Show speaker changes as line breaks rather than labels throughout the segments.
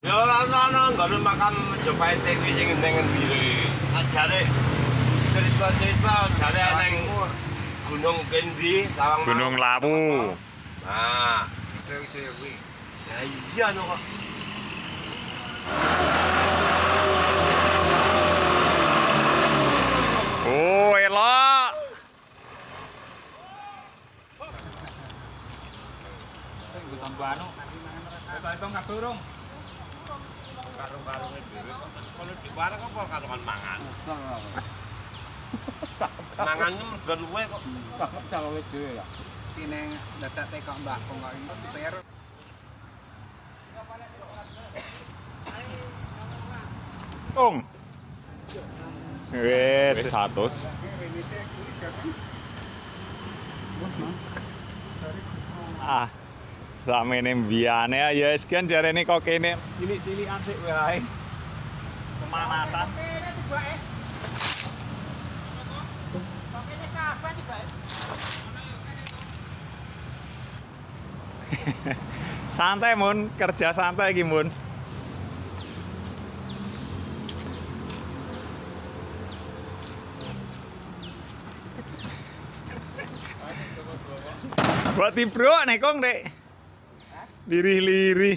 Ya ana ngono makam Majapahit kuwi sing ning endi lho. Ajare cerita-cerita jare ning Gunung Kendi, Tawang
Gunung Lawu.
Nah, itu kuwi. Ya iya no kok.
Oh, elok.
Sing tambah anu. Hitung kadurung.
Karo-karo dhewe. Kalau di barang apa karuan mangan? Mangan mergo luwe kok.
Cakep calone dhewe ya. Tineng dadak tekok mbakong kok ini diper.
Tung. Wes 100. Ah. Samene mbiyane ya sekian jarene kok kene cilik-cilikan sik wae. Pemanasan. Santai Mun, kerja santai iki Mun. Buat bro nek kong Dek. Lirih-lirih.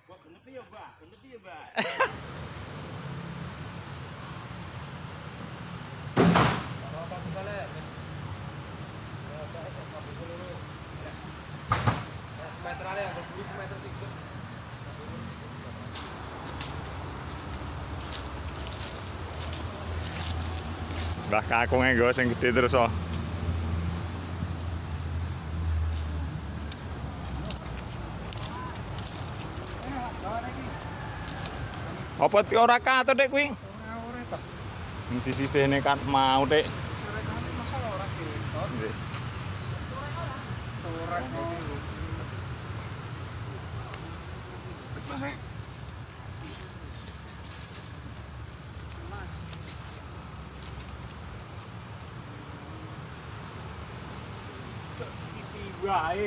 Mbah kakunge nggo sing gedhe terus oh. Apa ti ora katut Dek kuwi?
Ora to.
Di sisihne kan mau Dek.
Masalah ora ketot.
Nggih.
Ora kok.
Sisi wae.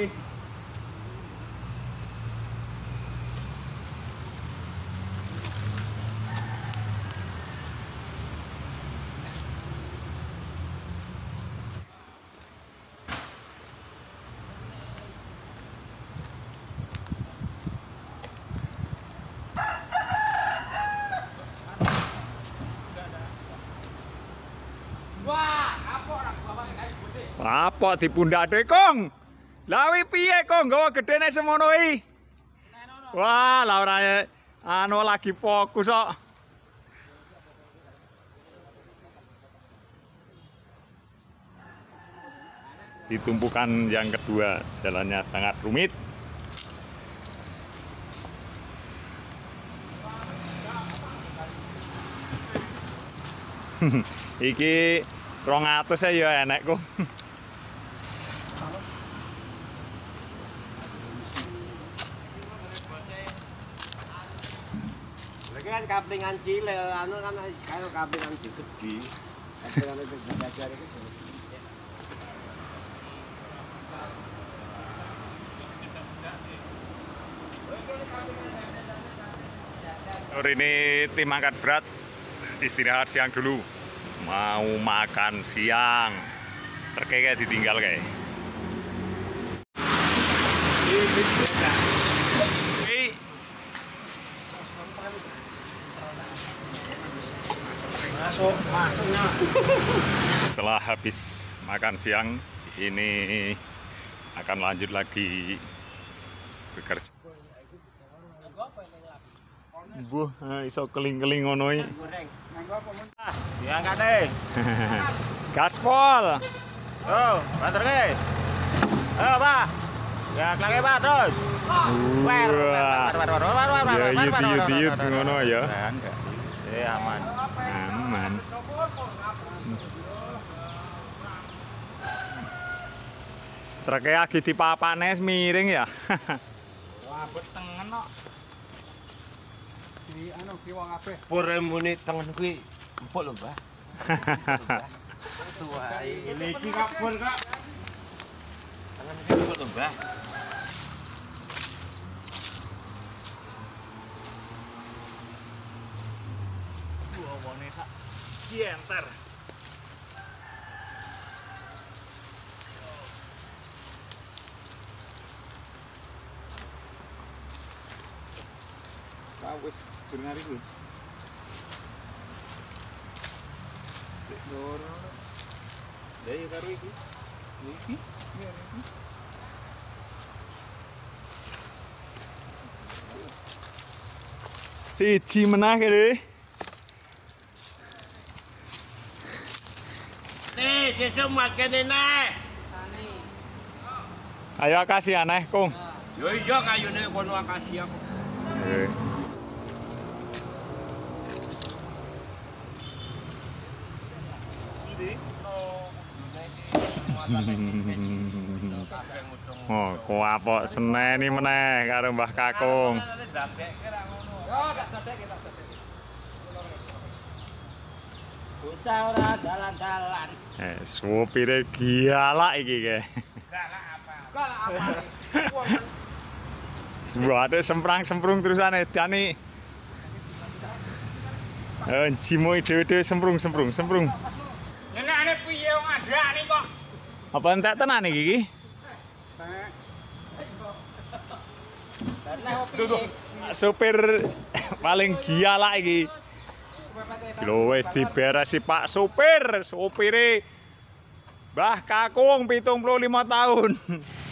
Apa di pundak dhewe, Kong? Lawi piye kok nggawa gedene semono iki? Wah, lah ora anu lagi fokus kok. Ditumpukan yang kedua, jalannya sangat rumit. Iki 200 ya enek kok.
Lagi kan kaplingan cilik, anu kan kaya kaplingan gede. Kaplingan itu belajar itu.
Sore ini tim angkat berat istirahat siang dulu. Mau makan siang. Terkaya ditinggal kayak.
Masuknya.
Setelah habis makan siang, ini akan lanjut lagi bekerja. Buh, iso keling-keling ngono iki.
Diangkat deh.
Gaspol.
Oh, banter ke. Ayo, Pak. Ya, lagi Pak terus.
Wah. Ya yut ngono ya.
Aman.
Aman. Treke lagi dipapane miring ya.
Wah, betengen kok. Di anu kiwa kabeh.
Pur muni tengen kuwi empuk lho, Mbah. Tua ini iki kapur, Kak. Tengen iki empuk lho, Mbah.
nih sak kienter. Wis benar iku. Sik loro. Lah ya karo iki. Iki. Iya iki. Siji menah kene.
Nih, sesuk makan nek.
Ayo kasih aneh, Kung.
Yo iya kayune kono akasia kok.
Oh, kok apok seneni meneh karo Mbah Kakung.
Bocah ora dalan-dalan.
Supire gialak iki ke.
Galak apa?
Wah, ada semprang-semprung terusane dani. Jimoy dhewe-dhewe semprung.
Ngenane piye wong andani kok.
Apa entek tenan iki? Supir paling gialak iki. Lho wis diberesi Pak Supir, supire Mbah Kakung 75 tahun.